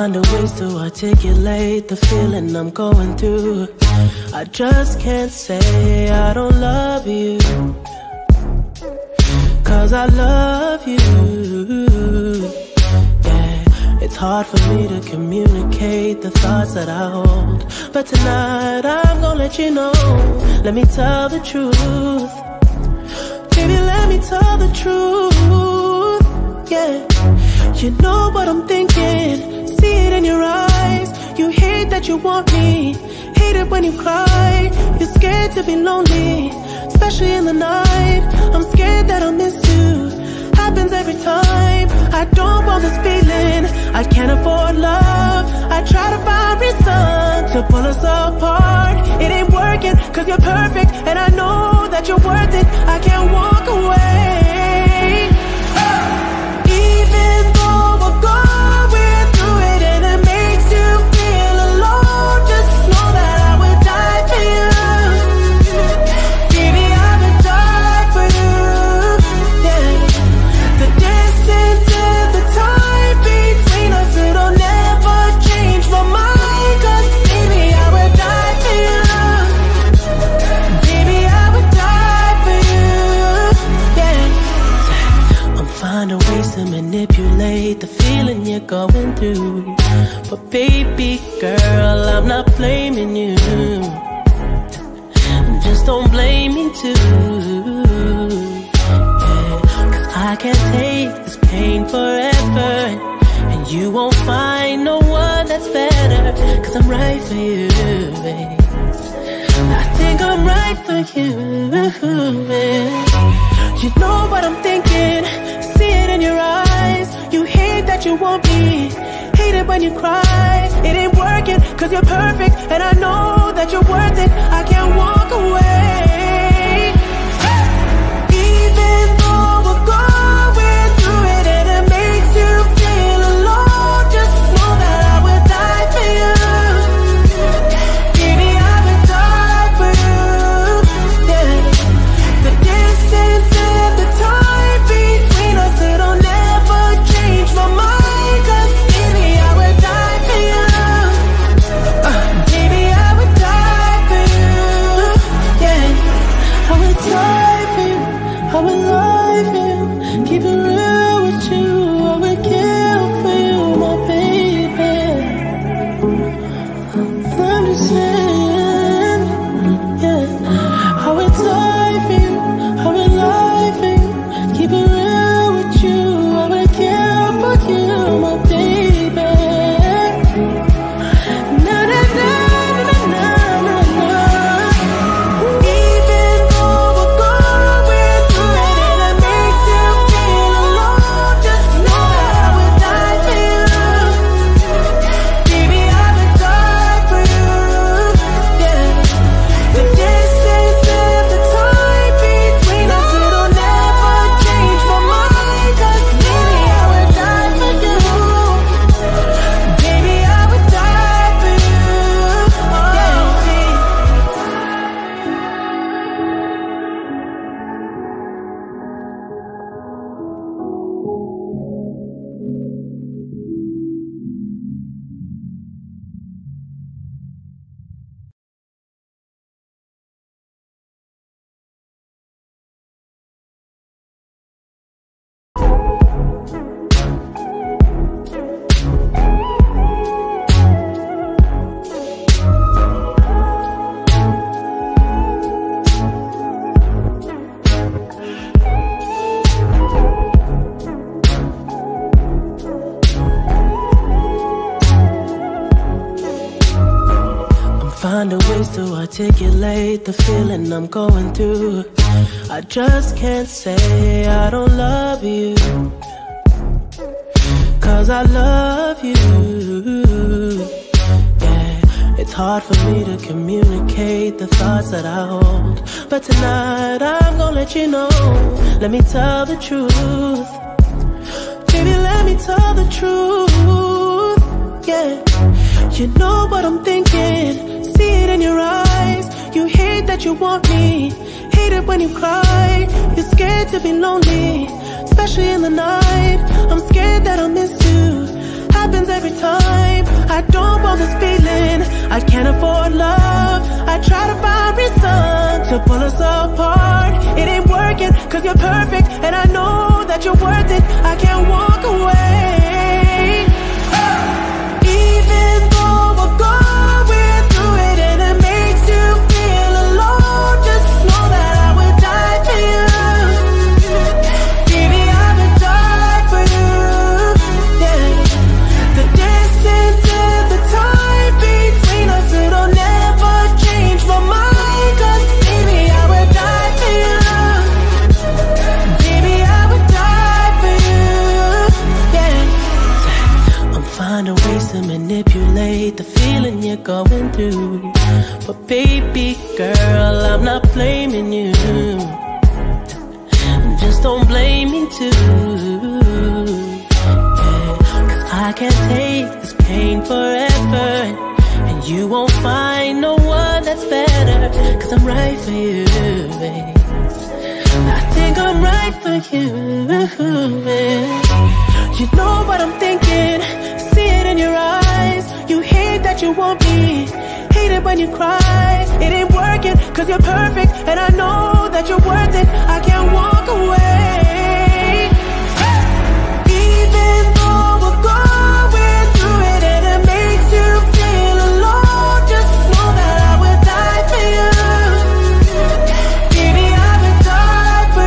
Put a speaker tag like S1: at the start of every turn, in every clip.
S1: find a ways to articulate the feeling I'm going through. I just can't say I don't love you, 'cause I love you. Yeah, it's hard for me to communicate the thoughts that I hold, but tonight I'm gonna let you know. Let me tell the truth. Baby, let me tell the truth. Yeah, you know what I'm thinking, see it in your eyes. You hate that you want me, hate it when you cry. You're scared to be lonely, especially in the night. I'm scared that I'll miss you, happens every time. I don't want this feeling, I can't afford love. I try to find reason to pull us apart. It ain't working, 'cause you're perfect, and I know that you're worth it. I can't walk away. Even though we're going through it and it makes you feel alone, just know that I would die for you. Baby, I would die for you. Yeah. The distance and the time between us, it'll never change my mind, 'cause baby, I would die for you. Baby, I would die for you. Yeah. I'm finding ways to manipulate the feeling you're going through, but baby girl, I'm not blaming you. Just don't blame me too. Yeah, 'cause I can't take this pain forever, and you won't find no one that's better, 'cause I'm right for you, babe. I think I'm right for you, babe. You know what I'm thinking, see it in your eyes. You hate that you want me, hate it when you cry. It ain't working, 'cause you're perfect, and I know that you're worth it. I can't walk away. Even though we're going through it and it makes you feel alone, just know that I would die for you. Baby, I would die for you. Yeah. The distance and the time between us, it'll never change my mind, 'cause baby, I would die for you. Baby, I would die for you. Yeah, I would die for you, I would lie for you, keep it real with you. I would kill for you, my baby. I'm just saying, yeah, I would die for you, I would lie for you, keep it real with you. I would kill for you, my baby. Na na na na na na na. Even though we're going through it and it makes you feel alone, just know that I would die for you. Baby, I would die for you. Yeah. The distance and the time between us, it'll never change my mind, 'cause baby, I would die for you. Baby, I would die for you. Yeah. Finding ways to articulate the feeling I'm going through. I just can't say I don't love you, 'cause I love you. Yeah, it's hard for me to communicate the thoughts that I hold, but tonight I'm gonna let you know. Let me tell the truth. Baby, let me tell the truth. Yeah, you know what I'm thinking, see it in your eyes. You hate that you want me, hate it when you cry. You're scared to be lonely, especially in the night. I'm scared that I'll miss you, happens every time. I don't want this feeling, I can't afford love. I try to find reason to pull us apart. It ain't working, cause you're perfect, and I know that you're worth it. I can't walk away. Even though we're going through it and it makes you feel alone, just know that I would die for you. Baby, I would die for you. Yeah. The distance and the time between us, it'll never change my mind. Cause baby, I would die for you. Baby, I would die for you. Yeah. I'm finding ways to manipulate the feeling you're going through, but baby girl, I'm not blaming you. Just don't blame me too. Yeah. Cause I can't take this pain forever, and you won't find no one that's better. Cause I'm right for you, babe. I think I'm right for you, man. You know what I'm thinking, see it in your eyes. You hate that you want me, hate it when you cry. It ain't working, cause you're perfect, and I know that you're worth it. I can't walk away. Even though we're going through it and it makes you feel alone, just know that I would die for you. Baby, I would die for you.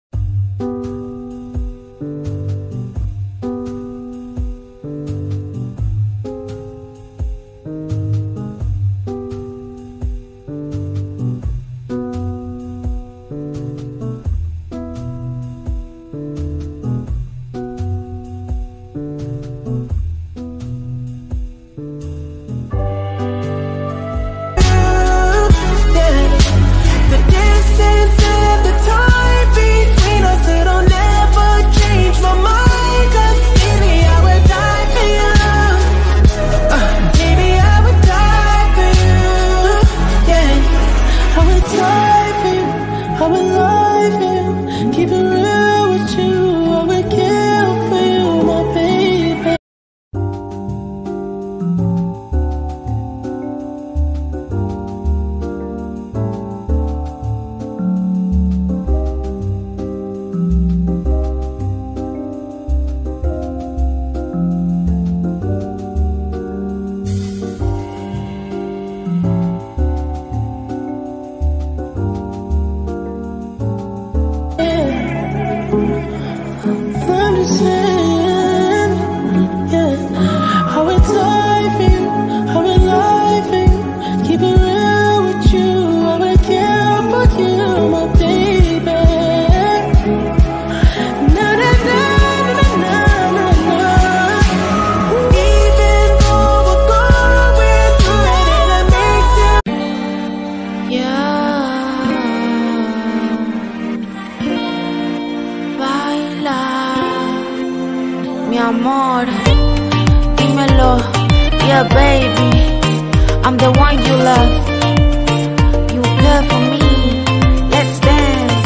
S2: amor, dímelo, yeah baby, I'm the one you love, you care for me, let's dance,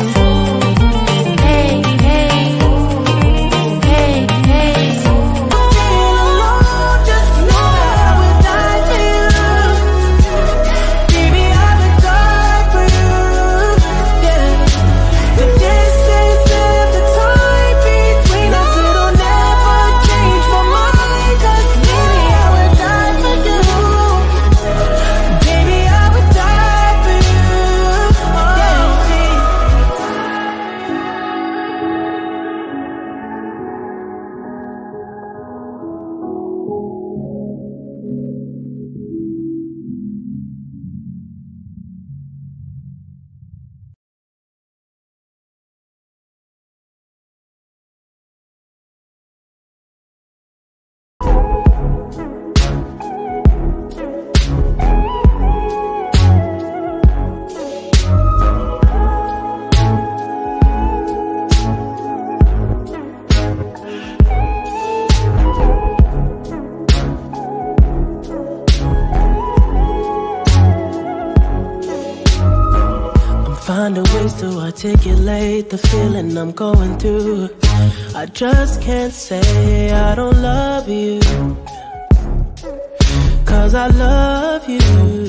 S2: hey, hey, hey, hey.
S1: Just know that I would die for you, baby, I would die for you, yeah. The distance and the time between us, it'll never change my mind, 'cause baby, I would die for you, baby, finding ways to articulate the feeling I'm going through. I just can't say I don't love you, 'cause I love you.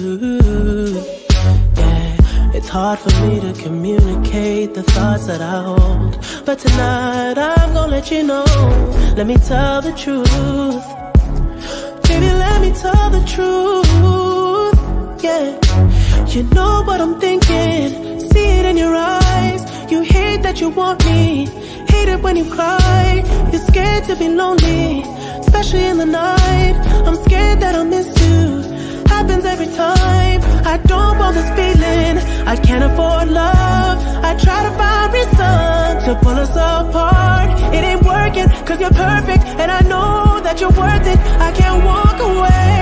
S1: Yeah, it's hard for me to communicate the thoughts that I hold, but tonight I'm gonna let you know. Let me tell the truth. Baby, let me tell the truth. Yeah, you know what I'm thinking. See it in your eyes. You hate that you want me. Hate it when you cry. You're scared to be lonely, especially in the night. I'm scared that I'll miss you. Happens every time. I don't want this feeling. I can't afford love. I try to find reason to pull us apart. It ain't working, 'cause you're perfect, and I know that you're worth it. I can't walk away.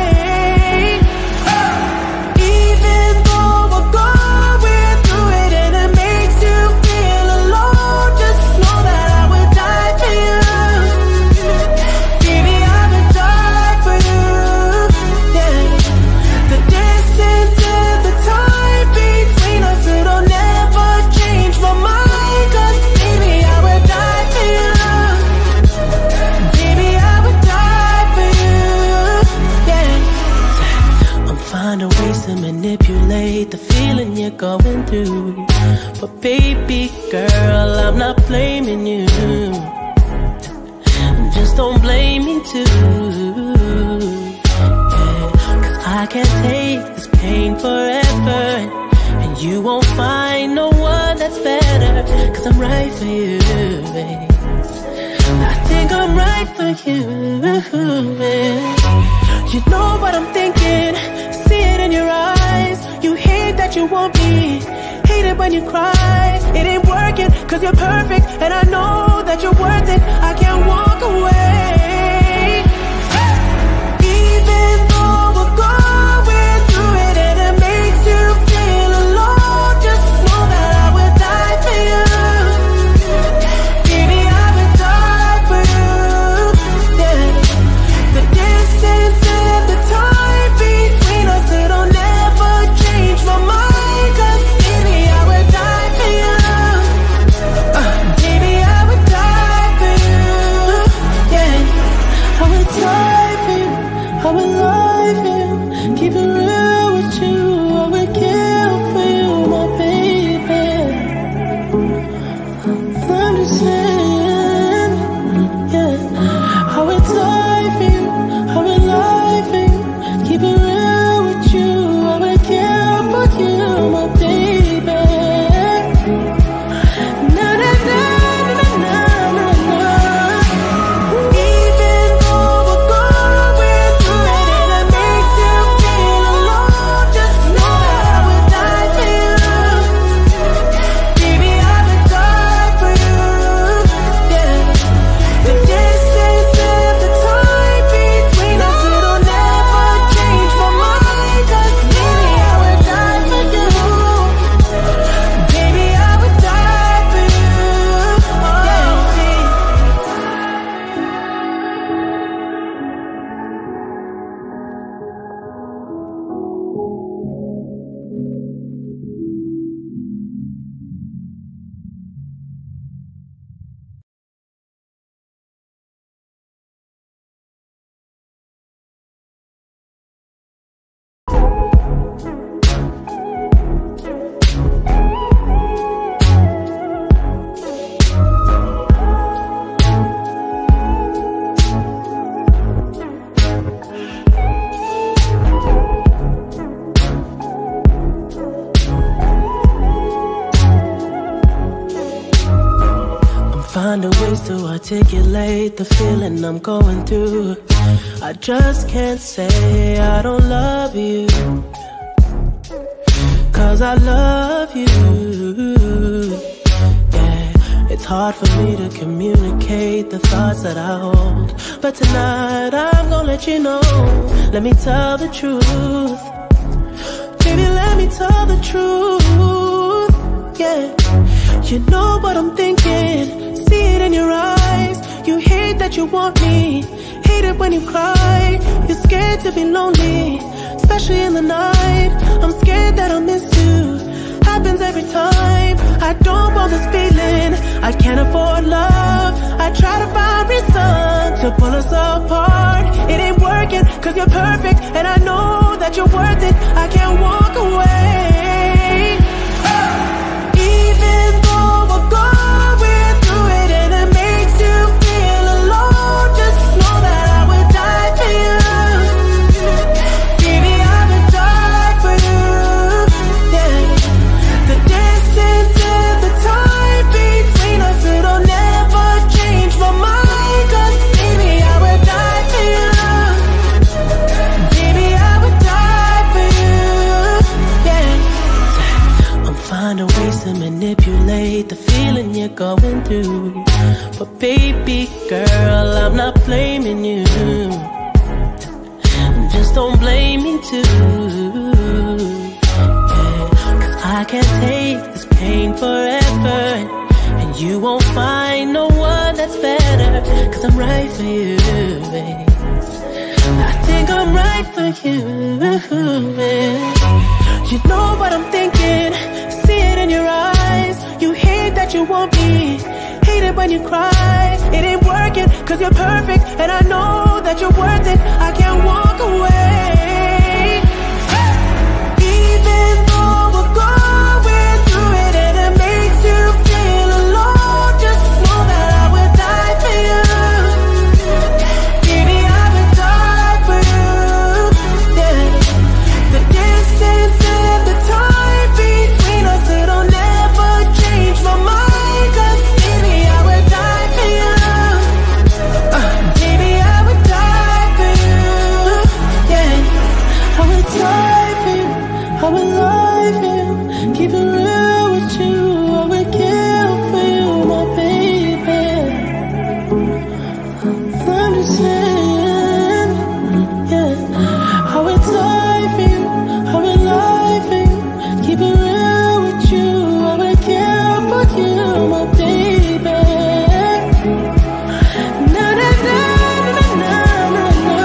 S1: Even though we're going through it and it makes you feel alone, just know that I would die for you. Baby, I would die for you. Yeah. The distance and the time between us, it'll never change my mind. 'Cause baby, I would die for you. Baby, I would die for you. Yeah. I'm finding ways to manipulate the feeling you're going through, but baby girl, I'm not blaming you. Just don't blame me too. Yeah, 'cause I can't take this pain forever, and you won't find no one that's better. 'Cause I'm right for you, babe. I think I'm right for you, man. You know what I'm thinking. See it in your eyes. You hate that you want me. Hate it when you cry. It ain't working, 'cause you're perfect, and I know that you're worth it. I can't walk away. Even though we're going through it and it makes you feel alone, just know that I would die for you. Baby, I would die for you. Yeah. The distance and the time between us, it'll never change my mind. 'Cause baby, I would die for you. Baby, I would die for you. Yeah, I would die for you. I would lie for you. Keep it real with you. I would kill for you, my baby. I'm just saying, yeah. I would die for you. I would lie for you. Keep it real with you. I would kill for you, my baby. Na na na na na na na. Even though we're going through it and it makes you feel alone, just know that I would die for you. Baby, I would die for you. Yeah. The distance and the time between us, it'll never change my mind. 'Cause baby, I would die for you. Baby, I would die for you. Finding ways to articulate the feeling I'm going through. I just can't say I don't love you, 'cause I love you. Yeah, it's hard for me to communicate the thoughts that I hold, but tonight I'm gonna let you know. Let me tell the truth. Baby, let me tell the truth. Yeah, you know what I'm thinking. See it in your eyes. You hate that you want me. Hate it when you cry. You're scared to be lonely, especially in the night. I'm scared that I'll miss you. happens every time. I don't want this feeling, I can't afford love. I try to find reason to pull us apart. It ain't working, cause you're perfect, and I know that you're worth it. I can't walk away. Even though we're going through it and it makes you feel alone, just know that I would die for you. Baby, I would die for you. Yeah. The distance and the time between us, it'll never change my mind. Cause baby, I would die for you. Baby, I would die for you. Yeah. I'm finding ways to manipulate the feeling you're going through, but baby girl, I'm not blaming you. Just don't blame me too. Yeah. Cause I can't take this pain forever, and you won't find no one that's better. Cause I'm right for you, babe. I think I'm right for you, babe. You know what I'm thinking, see it in your eyes. You hate that you want me, hate it when you cry. It ain't working, cause you're perfect, and I know that you're worth it. I can't walk away. Even though we're going through it and it makes you feel alone, just know that I would die for you. Baby, I would die for you. Yeah. The distance and the time between us, it'll never change my mind. Cause baby, I would die for you. Baby, I would die for you. Yeah. I would die for you, I would lie for you, keep it real with you. I would kill for you, my baby. I'm just saying, yeah. I would die for you, I would lie for you, keep it real with you. I would kill for you, my baby. Na na na na na na na.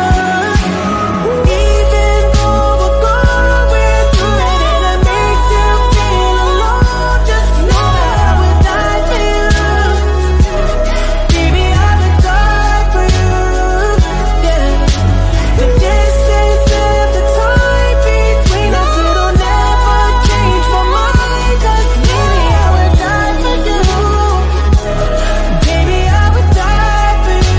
S1: Even though we're going through it and it makes you feel alone, just know that I would die for you. Baby, I would die for you. Yeah. The distance and the time between us, it'll never change my mind. Cause baby, I would die for you. Baby, I would die for you.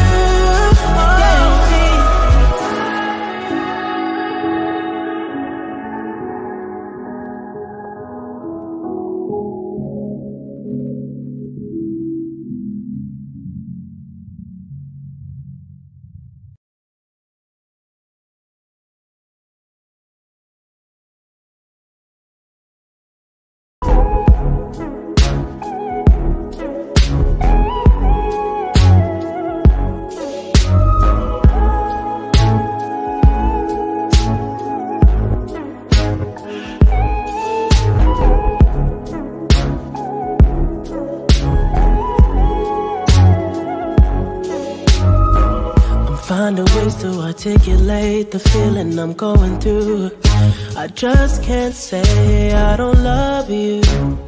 S1: Finding ways to articulate the feeling I'm going through. I just can't say I don't love you,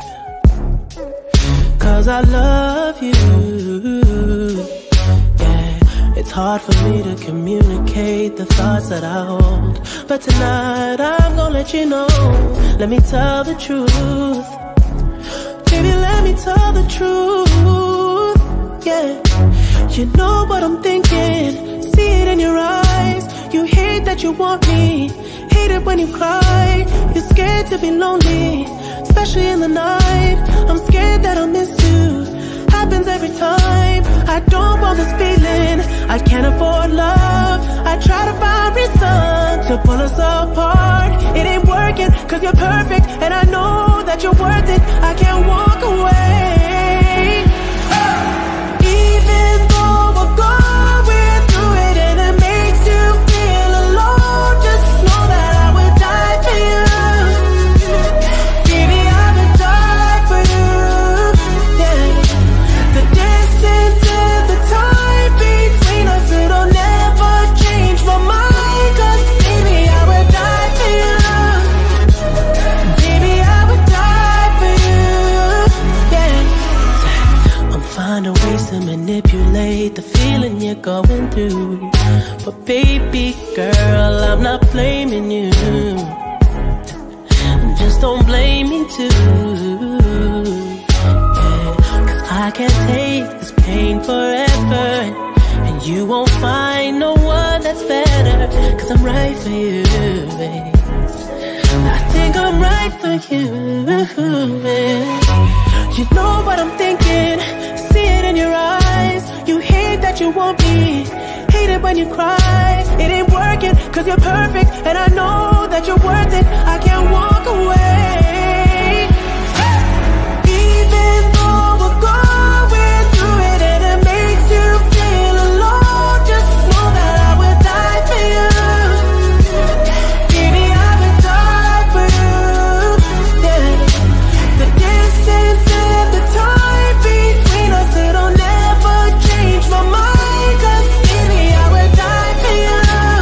S1: cause I love you. Yeah, it's hard for me to communicate the thoughts that I hold, but tonight I'm gonna let you know. Let me tell the truth. Baby, let me tell the truth. Yeah, you know what I'm thinking, see it in your eyes. You hate that you want me, hate it when you cry. You're scared to be lonely, especially in the night. I'm scared that I'll miss you, happens every time. I don't want this feeling, I can't afford love. I try to find reason to pull us apart. It ain't working, cause you're perfect, and I know that you're worth it. I can't walk away. Even though we're going through it and it makes you feel alone, just know that I would die for you. Baby, I would die for you. Yeah. The distance and the time between us, it'll never change my mind. Cause baby, I would die for you. going through. But baby girl, I'm not blaming you. Just don't blame me too. Yeah, 'cause I can't take this pain forever, and you won't find no one that's better. 'Cause I'm right for you, babe. I think I'm right for you, babe. You know what I'm thinking, see it in your eyes. You hate that you want me, hate it when you cry. It ain't working 'cause you're perfect, and I know that you're worth it. I can't walk away. Even though we're going through it and it makes you feel alone, just know that I will die for you. Baby, I will die for you. Yeah. The distance and the time between us, it'll never change my mind. 'Cause baby, I will die for you.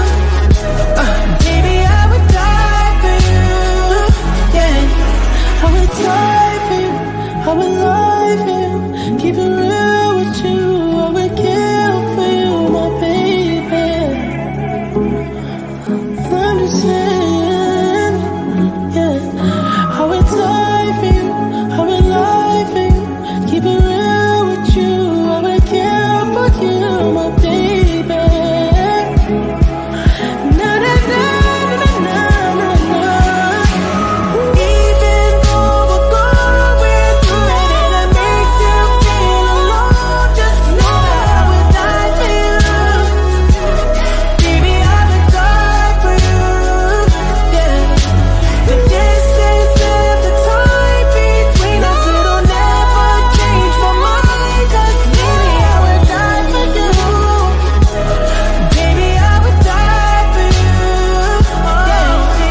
S1: Baby, I would die for you. Yeah, I would die for you. I would lie for you. Keep it real with you. I would kill for you, my baby. Understand? Yeah, I would die for you. I would lie for you. Keep it real with you. I would kill for you, my baby. Na na na na na na na. Even though we're going through it and it makes you feel alone, just know that I would die for you. Baby, I would die for you. Yeah. The distance and the time between us, it'll never change my mind. 'Cause baby, I would die for you. Baby, I would die for you. Yeah.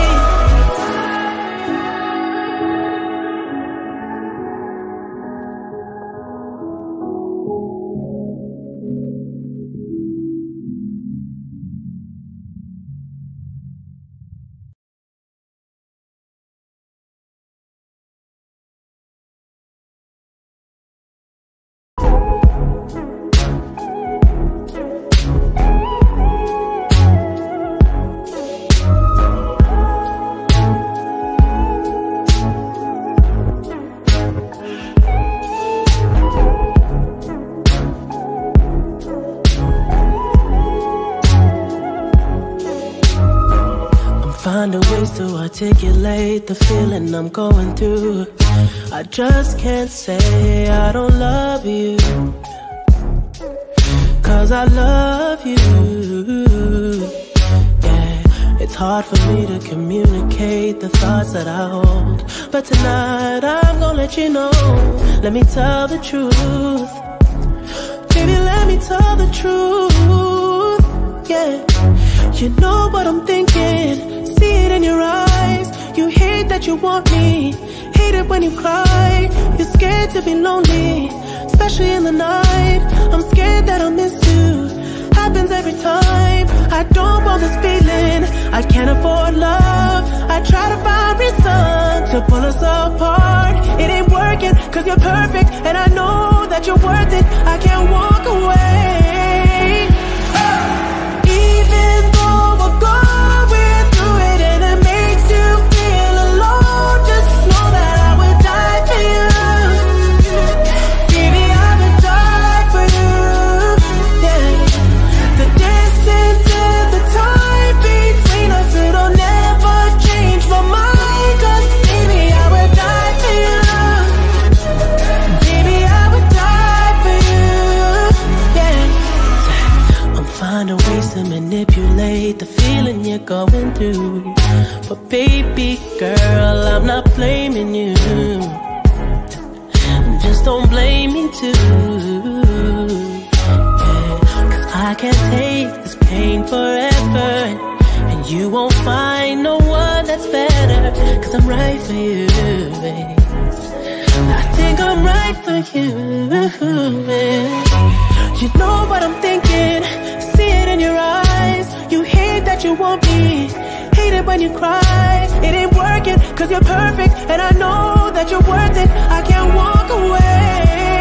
S1: Finding ways to articulate the feeling I'm going through. I just can't say I don't love you, 'cause I love you. Yeah, it's hard for me to communicate the thoughts that I hold, but tonight I'm gonna let you know. Let me tell the truth. Baby, let me tell the truth. Yeah, you know what I'm thinking, see it in your eyes. You hate that you want me, hate it when you cry. You're scared to be lonely, especially in the night. I'm scared that I'll miss you, happens every time. I don't want this feeling, I can't afford love. I try to find reason to pull us apart. It ain't working 'cause you're perfect, and I know that you're worth it. I can't walk away. Even though we're going through it and it makes you feel alone, just know that I would die for you. Baby, I would die for you. Yeah. The distance and the time between us, it'll never change my mind. 'Cause baby, I would die for you. Baby, I would die for you. Yeah. I'm finding ways to manipulate the feeling you're going through. But baby girl, I'm not blaming you. Just don't blame me too. Yeah, 'cause I can't take this pain forever, and you won't find no one that's better. 'Cause I'm right for you, babe. I think I'm right for you, babe. You know what I'm thinking, see it in your eyes. You hate that you want me, hate it when you cry. It ain't working 'cause you're perfect, and I know that you're worth it. I can't walk away.